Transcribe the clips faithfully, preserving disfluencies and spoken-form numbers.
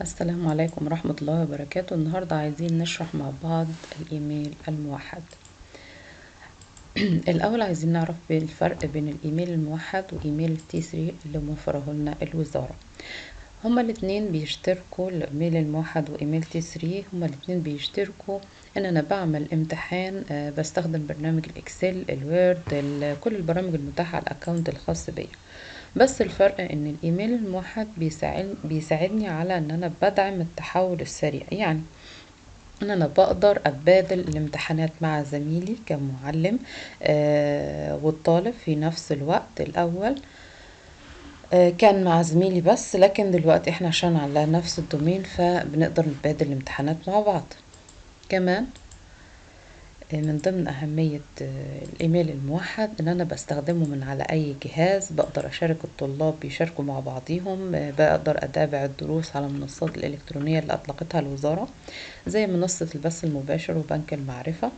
السلام عليكم ورحمة الله وبركاته. النهاردة عايزين نشرح مع بعض الإيميل الموحد. الأول عايزين نعرف الفرق بين الإيميل الموحد وإيميل تي ثري اللي موفره لنا الوزارة. هما الاتنين بيشتركوا، الإيميل الموحد وإيميل تي ثري هما الاتنين بيشتركوا إن أنا بعمل امتحان، آه، بستخدم برنامج الإكسل، الوورد، كل البرامج المتاحة على الأكاونت الخاص بيا. بس الفرق ان الايميل الموحد بيساعد بيساعدني على ان انا بدعم التحول السريع، يعني ان انا بقدر اتبادل الامتحانات مع زميلي كمعلم آه والطالب في نفس الوقت. الاول آه كان مع زميلي بس، لكن دلوقتي احنا عشان على نفس الدومين فبنقدر نتبادل الامتحانات مع بعض. كمان من ضمن أهمية الإيميل الموحد إن أنا بستخدمه من على أي جهاز، بقدر أشارك الطلاب بيشاركوا مع بعضيهم، بقدر أتابع الدروس على المنصات الإلكترونية اللي أطلقتها الوزارة زي منصة البث المباشر وبنك المعرفة.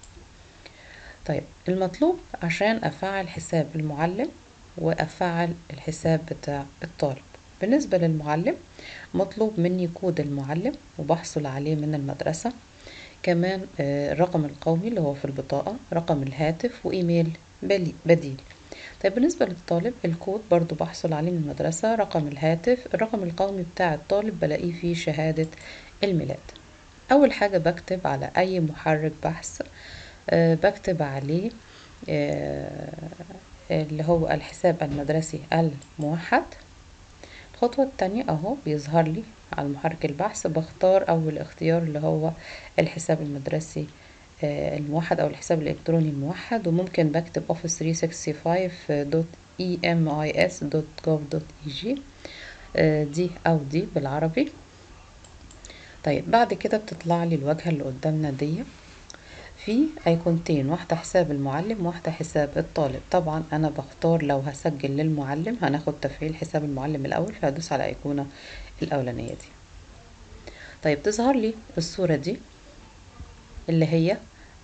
طيب، المطلوب عشان أفعل حساب المعلم وأفعل الحساب بتاع الطالب. بالنسبة للمعلم مطلوب مني كود المعلم وبحصل عليه من المدرسة، كمان الرقم القومي اللي هو في البطاقة، رقم الهاتف، وإيميل بديل. طيب بالنسبة للطالب الكود برضو بحصل عليه من المدرسة، رقم الهاتف، الرقم القومي بتاع الطالب بلاقيه فيه شهادة الميلاد. أول حاجة بكتب على أي محرك بحث أه بكتب عليه أه اللي هو الحساب المدرسي الموحد. الخطوة التانية اهو بيظهر لي على محرك البحث، بختار اول اختيار اللي هو الحساب المدرسي الموحد او الحساب الالكتروني الموحد، وممكن بكتب اوفيس ثلاثمية وخمسة وستين دوت اي ام اي اس دوت جوف دوت اي جي دي او دي بالعربي. طيب بعد كده بتطلع لي الواجهة اللي قدامنا دي، في ايقونتين، واحدة حساب المعلم واحدة حساب الطالب. طبعا انا بختار لو هسجل للمعلم هناخد تفعيل حساب المعلم الاول، فهدوس على ايقونة الاولانية دي. طيب تظهر لي الصورة دي اللي هي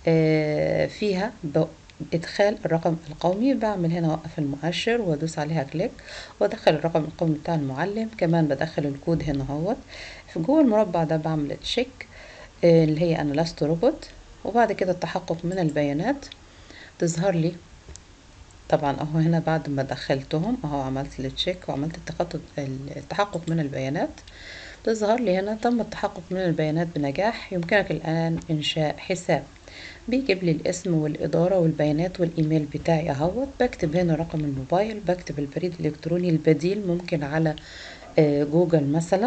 فيها ادخال الرقم القومي. بعمل هنا اوقف المؤشر وادوس عليها كليك وادخل الرقم القومي بتاع المعلم، كمان بدخل الكود هنا اهوت. في جوه المربع ده بعمل تشيك اللي هي انا لست روبوت، وبعد كده التحقق من البيانات تظهر لي. طبعا اهو هنا بعد ما دخلتهم اهو عملت التشيك وعملت التحقق من البيانات، تظهر لي هنا تم التحقق من البيانات بنجاح، يمكنك الآن إنشاء حساب. بيجيب لي الاسم والإدارة والبيانات والإيميل بتاعي اهوت. بكتب هنا رقم الموبايل، بكتب البريد الإلكتروني البديل ممكن على جوجل مثلا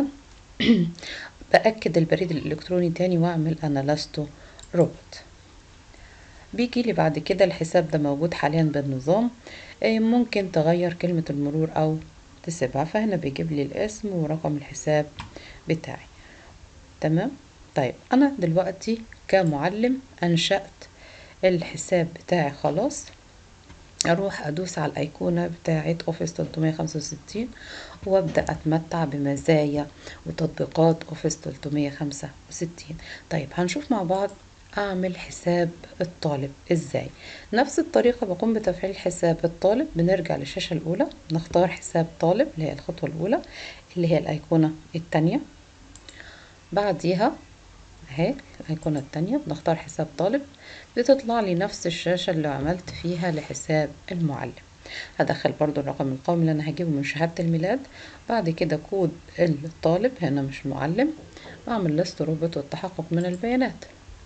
بأكد البريد الإلكتروني تاني واعمل أنا لست روبوت. بيجي لي بعد كده الحساب ده موجود حاليا بالنظام، ممكن تغير كلمة المرور أو تسيبها، فهنا بيجيب لي الاسم ورقم الحساب بتاعي. تمام. طيب انا دلوقتي كمعلم انشأت الحساب بتاعي خلاص، اروح ادوس على الايقونة بتاعة اوفيس ثلاثمية وخمسة وستين وابدأ اتمتع بمزايا وتطبيقات اوفيس ثلاثمية وخمسة وستين. طيب هنشوف مع بعض اعمل حساب الطالب ازاي. نفس الطريقة بقوم بتفعيل حساب الطالب. بنرجع للشاشة الاولى، نختار حساب طالب اللي هي الخطوة الاولى اللي هي الايقونة التانية، بعديها اهي الايقونة التانية بنختار حساب طالب. بتطلع لي نفس الشاشة اللي عملت فيها لحساب المعلم. هدخل برضو الرقم القومي اللي انا هجيبه من شهادة الميلاد، بعد كده كود الطالب هنا مش المعلم، بعمل لست روبوت والتحقق من البيانات.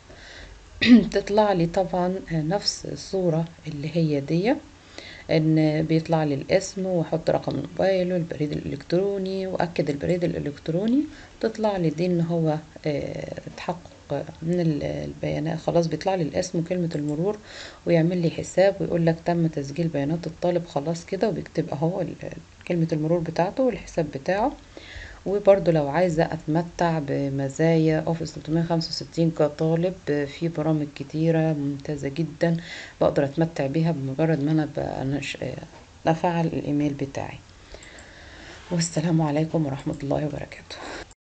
تطلع لي طبعا نفس الصورة اللي هي دي، ان بيطلع لي الاسم واحط رقم الموبايل والبريد الالكتروني واكد البريد الالكتروني. تطلع لي دي ان هو تحقق من البيانات، خلاص بيطلع لي الاسم وكلمة المرور ويعمل لي حساب ويقول لك تم تسجيل بيانات الطالب خلاص كده، وبيكتب اهو كلمة المرور بتاعته والحساب بتاعه. وبرضو لو عايزة اتمتع بمزايا اوفيس ثلاثمية وخمسة وستين كطالب، في برامج كتيرة ممتازة جدا بقدر اتمتع بيها بمجرد ما انا افعل الايميل بتاعي. والسلام عليكم ورحمة الله وبركاته.